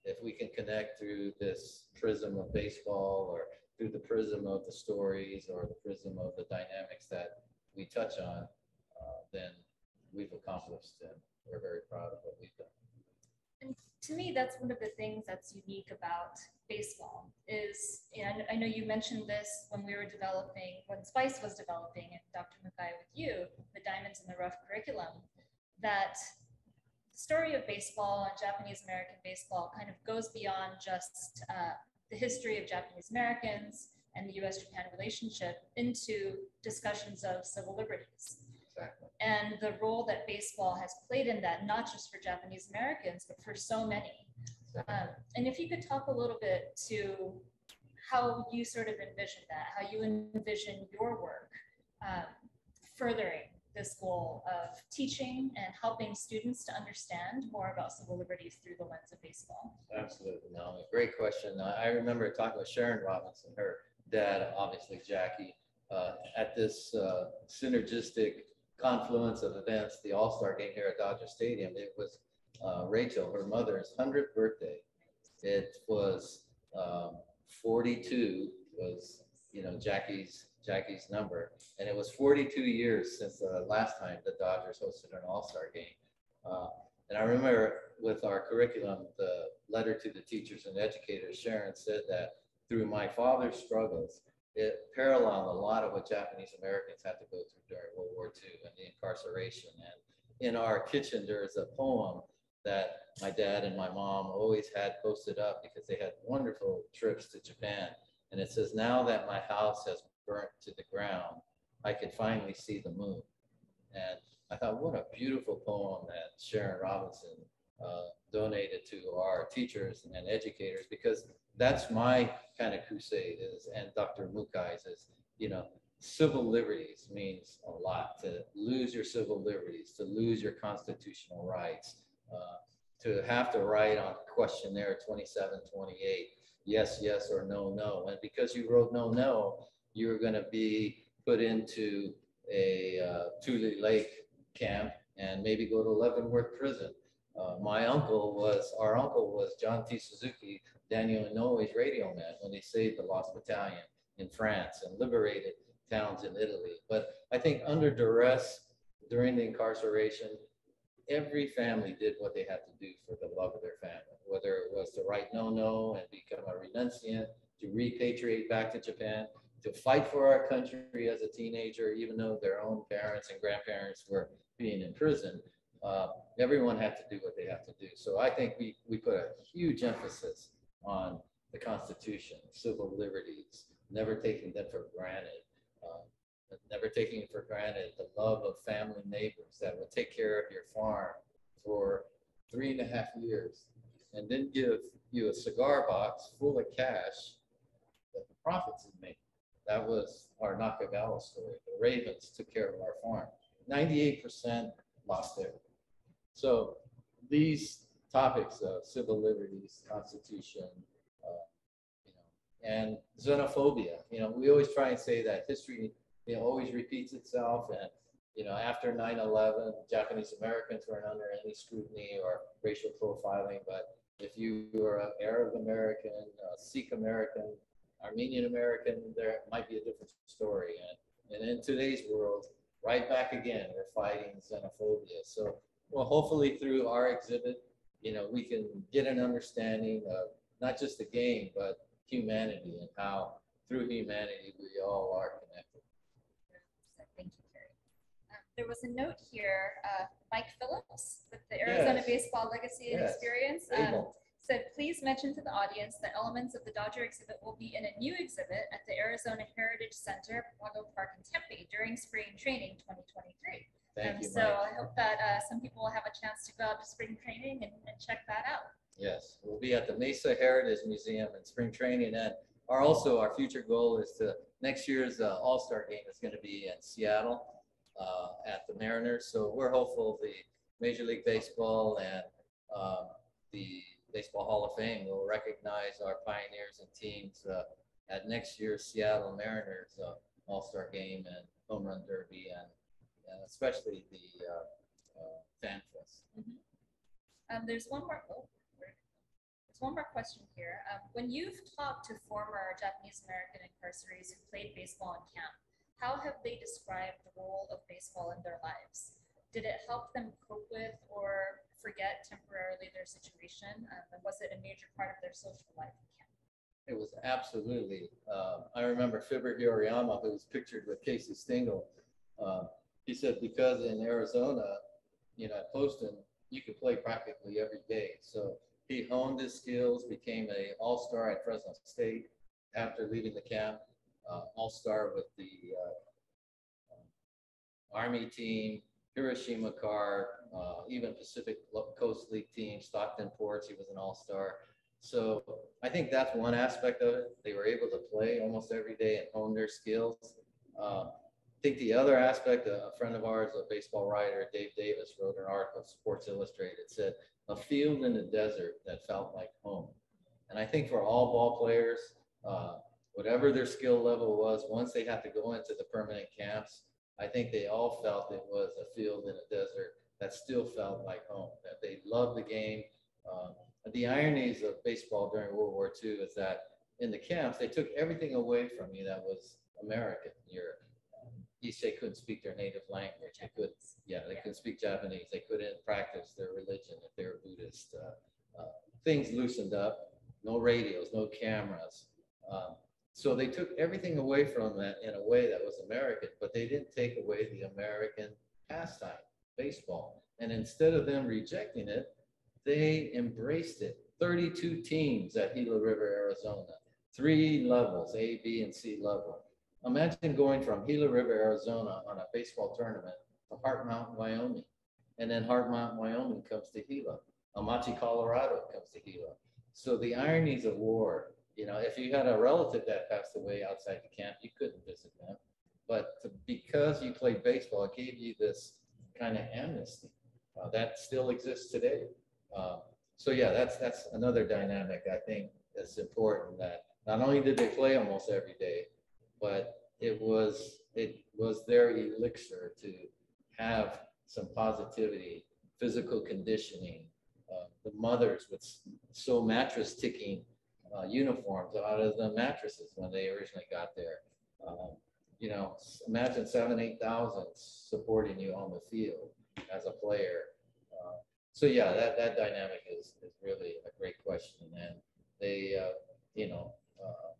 if we can connect through this prism of baseball or through the prism of the stories or the prism of the dynamics that we touch on, uh, then we've accomplished, and we're very proud of what we've done. And to me, that's one of the things that's unique about baseball is, and I know you mentioned this when we were developing, when Spice was developing, and Doctor Mukai with you, the Diamonds in the Rough curriculum, that the story of baseball and Japanese American baseball kind of goes beyond just uh, the history of Japanese Americans and the U S Japan relationship into discussions of civil liberties. Exactly. And the role that baseball has played in that, not just for Japanese Americans, but for so many. Um, and if you could talk a little bit to how you sort of envision that, how you envision your work um, furthering this goal of teaching and helping students to understand more about civil liberties through the lens of baseball. Absolutely, no, great question. I remember talking with Sharon Robinson, her dad, obviously Jackie, uh, at this uh, synergistic confluence of events, the All-Star game here at Dodger Stadium. It was uh, Rachel, her mother's hundredth birthday. It was um, forty-two was, you know, Jackie's Jackie's number, and it was forty-two years since the last time the Dodgers hosted an All-Star game. Uh, and I remember with our curriculum, the letter to the teachers and educators, Sharon said that through my father's struggles, it paralleled a lot of what Japanese Americans had to go through during World War Two and the incarceration. And in our kitchen, there's a poem that my dad and my mom always had posted up because they had wonderful trips to Japan. And it says, "Now that my house has burnt to the ground, I could finally see the moon." And I thought, what a beautiful poem that Sharon Robinson uh, donated to our teachers and educators, because that's my kind of crusade is, and Doctor Mukai's is, you know, civil liberties means a lot. To lose your civil liberties, to lose your constitutional rights, uh, to have to write on questionnaire twenty-seven, twenty-eight, yes, yes, or no, no. And because you wrote no, no, you're going to be put into a uh, Tule Lake camp and maybe go to Leavenworth prison. Uh, my uncle was, our uncle was John T. Suzuki, Daniel Inouye's radio man when they saved the Lost Battalion in France and liberated towns in Italy. But I think under duress during the incarceration, every family did what they had to do for the love of their family, whether it was to write no, no and become a renunciant, to repatriate back to Japan, to fight for our country as a teenager, even though their own parents and grandparents were being imprisoned. Uh, everyone had to do what they have to do. So I think we, we put a huge emphasis on the Constitution, civil liberties, never taking them for granted, uh, never taking for granted the love of family neighbors that would take care of your farm for three and a half years and then give you a cigar box full of cash that the profits had made. That was our Nakagawa story. The Ravens took care of our farm. ninety-eight percent lost everything. So these topics of civil liberties, Constitution, uh, you know, and xenophobia. You know, we always try and say that history, you know, always repeats itself. And you know, after nine eleven, Japanese Americans weren't under any scrutiny or racial profiling. But if you were an Arab American, uh, Sikh American, Armenian American, there might be a different story. And, and in today's world, right back again, we're fighting xenophobia. So, well, hopefully through our exhibit, you know, we can get an understanding of not just the game, but humanity and how through humanity we all are connected. Thank you, Kerry. Um, there was a note here, uh, Mike Phillips with the Arizona Yes. Baseball Legacy and Yes. Experience. Um, said, please mention to the audience that elements of the Dodger exhibit will be in a new exhibit at the Arizona Heritage Center, Pago Park in Tempe during spring training twenty twenty-three. Thank um, you, so Mike. I hope that uh, some people will have a chance to go out to spring training and, and check that out. Yes, we'll be at the Mesa Heritage Museum in spring training, and our also our future goal is to next year's uh, All-Star game is going to be in Seattle uh, at the Mariners. So we're hopeful the Major League Baseball and um, the Baseball Hall of Fame will recognize our pioneers and teams uh, at next year's Seattle Mariners uh, All-Star game and Home Run Derby, and, and especially the uh, uh, Fan Fest. Mm-hmm. um, there's one more. Oh, so one more question here. Um, when you've talked to former Japanese American incarcerees who played baseball in camp, how have they described the role of baseball in their lives? Did it help them cope with or forget temporarily their situation? Um, and was it a major part of their social life in camp? It was absolutely. Uh, I remember Fibber Yoriyama, who was pictured with Casey Stengel. Uh, he said because in Arizona, you know, at Poston, you could play practically every day. So he honed his skills, became a all-star at Fresno State after leaving the camp, uh, all-star with the uh, uh, Army team, Hiroshima Car, uh, even Pacific Coast League team, Stockton Ports, he was an all-star. So I think that's one aspect of it. They were able to play almost every day and hone their skills. Uh, I think the other aspect, a friend of ours, a baseball writer, Dave Davis, wrote an article, Sports Illustrated, said, a field in the desert that felt like home. And I think for all ball players, uh, whatever their skill level was, once they had to go into the permanent camps, I think they all felt it was a field in a desert that still felt like home, that they loved the game. Um, the ironies of baseball during World War Two is that in the camps, they took everything away from you that was American. Your Nisei couldn't speak their native language. They could, yeah, they couldn't speak Japanese. They couldn't practice their religion if they were Buddhist. Uh, uh, things loosened up. No radios, no cameras. Um, so they took everything away from that in a way that was American, but they didn't take away the American pastime, baseball. And instead of them rejecting it, they embraced it. thirty-two teams at Gila River, Arizona, three levels, A, B, and C level. Imagine going from Gila River, Arizona on a baseball tournament to Heart Mountain, Wyoming. And then Heart Mountain, Wyoming comes to Gila. Amachi, Colorado comes to Gila. So the ironies of war, you know, if you had a relative that passed away outside the camp, you couldn't visit them. But to, because you played baseball, it gave you this kind of amnesty. Uh, that still exists today. Um, so yeah, that's, that's another dynamic I think that's important, that not only did they play almost every day, but it was it was their elixir to have some positivity, physical conditioning. Uh, the mothers would sew mattress ticking uh, uniforms out of the mattresses when they originally got there. Um, you know, imagine seven, eight thousand supporting you on the field as a player. Uh, so yeah, that that dynamic is is really a great question, and they, uh, you know, uh,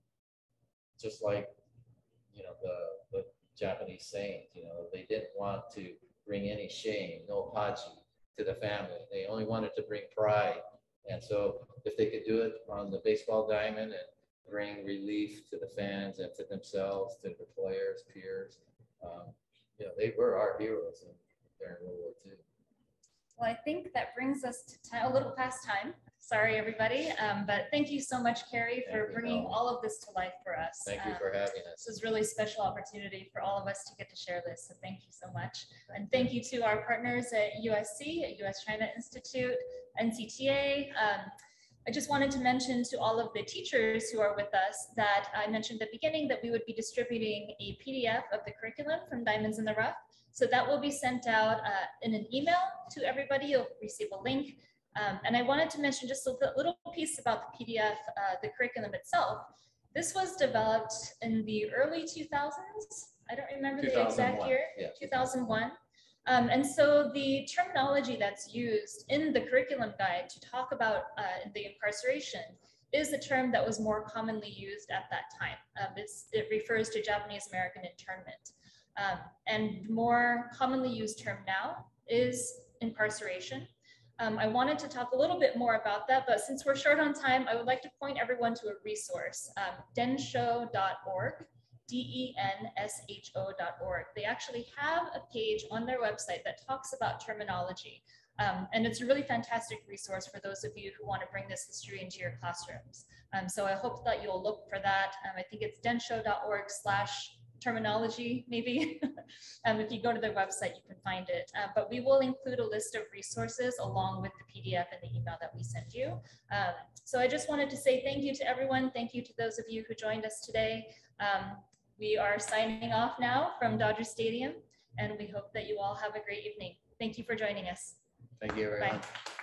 just like. You know, the, the Japanese sayings, you know, they didn't want to bring any shame, no pachi to the family. They only wanted to bring pride. And so if they could do it on the baseball diamond and bring relief to the fans and to themselves, to the players, peers, um, you know, they were our heroes in, during World War Two. Well, I think that brings us to time, a little past time. Sorry, everybody. Um, but thank you so much, Kerry, for Thank bringing you. all of this to life for us. Thank you um, for having us. This was really a special opportunity for all of us to get to share this. So thank you so much. And thank you to our partners at U S C, at U S China Institute, N C T A. Um, I just wanted to mention to all of the teachers who are with us that I mentioned at the beginning that we would be distributing a P D F of the curriculum from Diamonds in the Rough. So that will be sent out uh, in an email to everybody. You'll receive a link. Um, and I wanted to mention just a little piece about the P D F, uh, the curriculum itself. This was developed in the early two thousands. I don't remember the exact year, yeah. two thousand one. Um, and so the terminology that's used in the curriculum guide to talk about uh, the incarceration is a term that was more commonly used at that time. Um, it's, it refers to Japanese American internment. Um, and the more commonly used term now is incarceration. Um, I wanted to talk a little bit more about that, but since we're short on time, I would like to point everyone to a resource, um, densho dot org, D E N S H O dot org. They actually have a page on their website that talks about terminology. Um, and it's a really fantastic resource for those of you who want to bring this history into your classrooms. Um, so I hope that you'll look for that. Um, I think it's densho dot org slash terminology, maybe. um, if you go to their website, you can find it. Uh, but we will include a list of resources along with the P D F and the email that we send you. Um, so I just wanted to say thank you to everyone. Thank you to those of you who joined us today. Um, we are signing off now from Dodger Stadium, and we hope that you all have a great evening. Thank you for joining us. Thank you, everyone. Bye.